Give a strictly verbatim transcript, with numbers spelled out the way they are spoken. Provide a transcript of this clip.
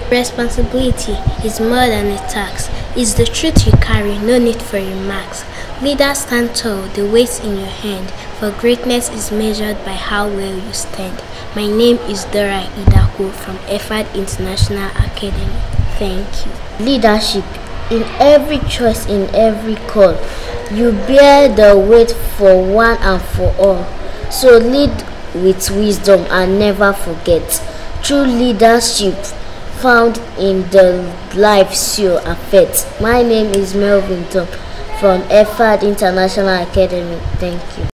Responsibility is more than a task. It's the truth you carry, no need for remarks. Leaders stand tall, the weight in your hand, for greatness is measured by how well you stand. My name is Dora Idako from Ephad International Academy. Thank you. Leadership. In every choice, in every call, you bear the weight for one and for all. So lead with wisdom and never forget. True leadership found in the lives you affect. My name is Melvin Tom from Ephad International Academy. Thank you.